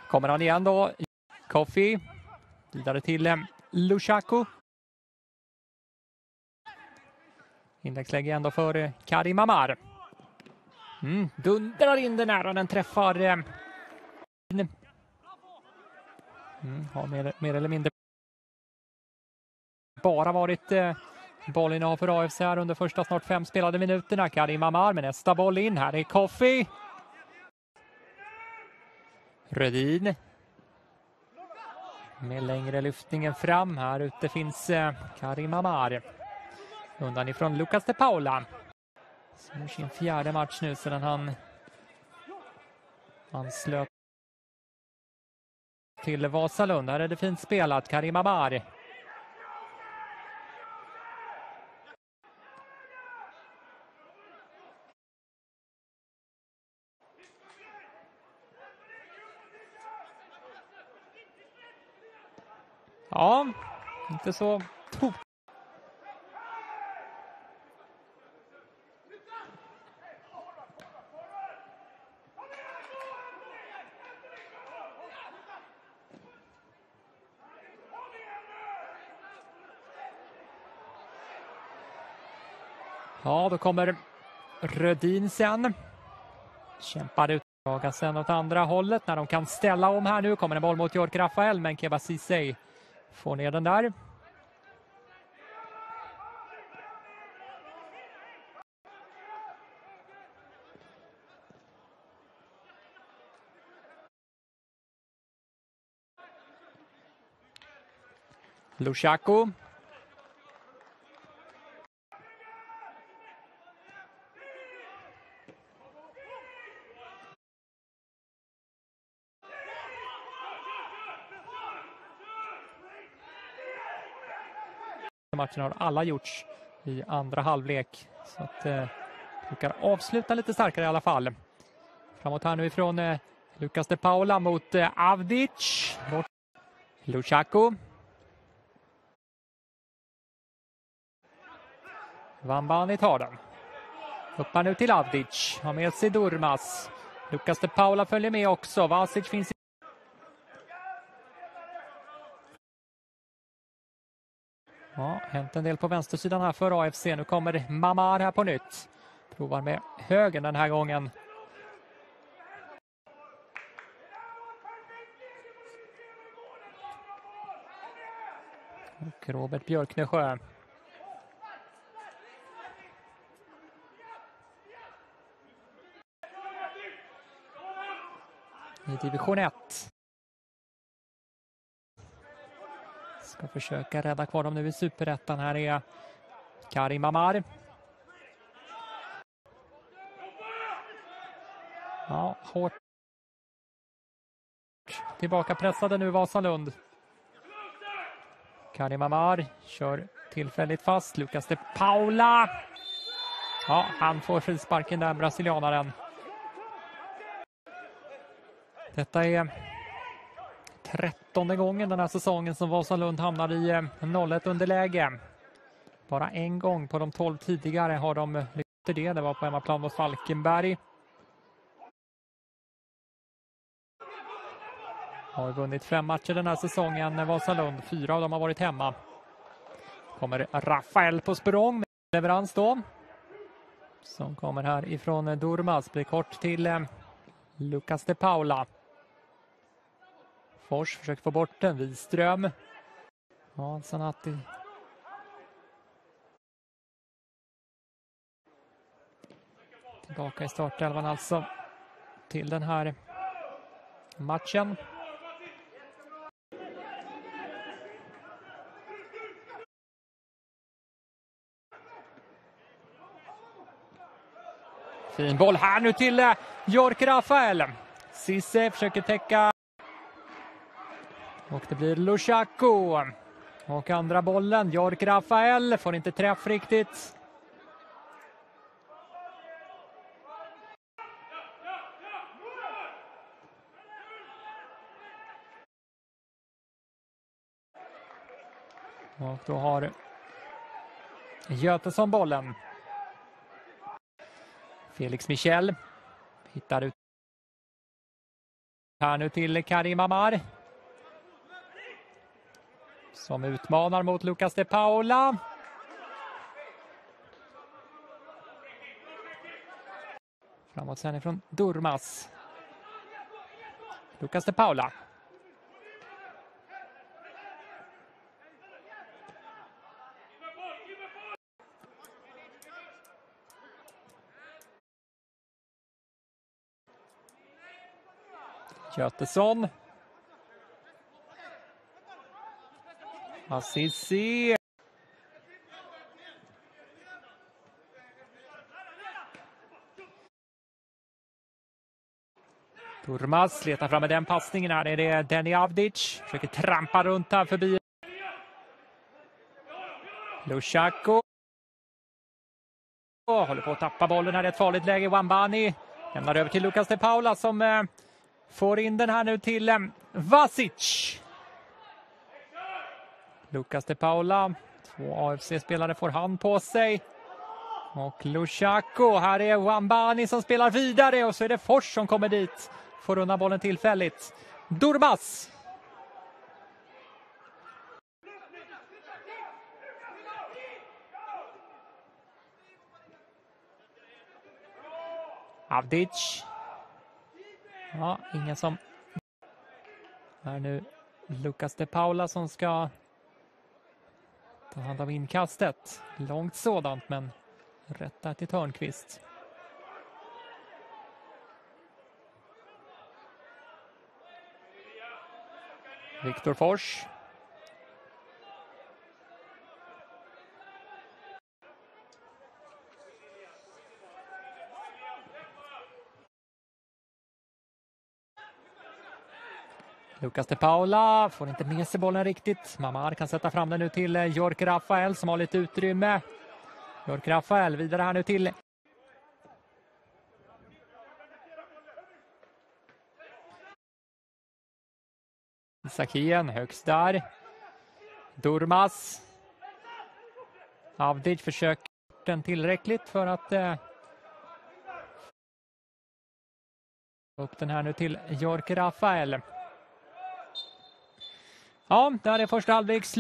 Kommer han igen då. Kofi. Vidare till Lushaku. Inläggsläge igen då för Karim Amar. Dundrar in den här och den träffar. Har mer eller mindre bara varit bollinnehav för AFC här under första snart 5 spelade minuterna. Karim Amar med nästa boll in. Här är Kofi. Rödin. Med längre lyftningen fram. Här ute finns Karim Amar. Undan ifrån Lucas de Paula. Som sin 4:e match nu sedan han anslöt till Vasalund. Här är det fint spelat. Karim Amar. Ja, inte så tok. Ja, då kommer Rödin sen. Kämpar ut sen åt andra hållet när de kan ställa om här nu. Kommer en boll mot York Rafael, men Keba Ceesay får ner den där. Lushaku. Matchen har alla gjorts i andra halvlek. Så att brukar avsluta lite starkare i alla fall. Framåt här nu ifrån Lucas de Paula mot Avdic. Lushaku. Vambani tar den. Upp nu till Avdic. Har med sig Durmaz. Lucas de Paula följer med också. Vasic finns i... Ja, hänt en del på vänstersidan här för AFC. Nu kommer Mamar här på nytt. Provar med höger den här gången. Och Robert Björknesjö. I division 1. Ska försöka rädda kvar dem nu i superettan. Här är Karim Amar. Ja, hårt. Tillbaka pressade nu Vasalund. Karim Amar kör tillfälligt fast. Lucas de Paula. Ja, han får frisparken där, brasilianaren. Detta är 13:e gången den här säsongen som Vasalund hamnar i 0-1 underläge. Bara en gång på de 12 tidigare har de lyckats det. Det var på hemmaplan mot Falkenberg. Har vunnit 5 matcher den här säsongen. Vasalund, 4 av dem har varit hemma. Kommer Rafael på språng med leverans då. Som kommer här ifrån Durmaz. Blir kort till Lucas de Paula. Fors försöker få bort den. Wiström. Ja, Sanati. Tillbaka i startelvan alltså till den här matchen. Fin boll här nu till York Rafael. Cisse försöker täcka. Och det blir Lushaku. Och andra bollen. York Rafael får inte träff riktigt. Och då har Götesson bollen. Felix Michel hittar ut Här nu till Karim Amar. Som utmanar mot Lucas de Paula. Framåt sen ifrån Durmaz. Lucas de Paula. Götesson. Assisi. Durmaz letar fram med den passningen här. Är det Deni Avdic. Försöker trampa runt här förbi. Lushaku. Håller på att tappa bollen här i ett farligt läge. Wambani lämnar över till Lucas de Paula som får in den här nu till Vasic. Lucas de Paula. 2 AFC-spelare får hand på sig. Och Lushaku. Här är Wambani som spelar vidare. Och så är det Fors som kommer dit. Får undan bollen tillfälligt. Durmaz. Avdic. Ja, ingen som... Här nu Lucas de Paula som ska ta hand om inkastet. Långt sådant, men rätt där till Törnqvist. Viktor Fors. Lucas de Paula får inte med sig bollen riktigt. Mamar kan sätta fram den nu till Jork Rafael som har lite utrymme. Jork Rafael vidare här nu till Isakien högst där. Durmaz. Avdic försöker den tillräckligt för att upp den här nu till Jork Rafael. Ja, där är första halvlek.